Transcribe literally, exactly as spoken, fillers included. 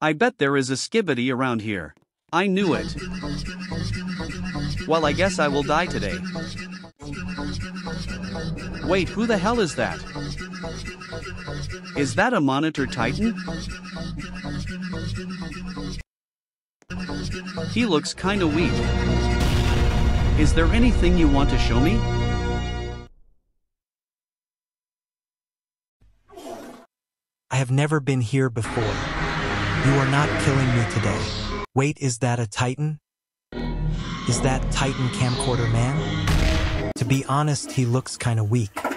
I bet there is a Skibidi around here. I knew it. Well, I guess I will die today. Wait, who the hell is that? Is that a Monitor Titan? He looks kinda weak. Is there anything you want to show me? I have never been here before. You are not killing me today. Wait, is that a Titan? Is that Titan Camcorder Man? To be honest, he looks kinda weak.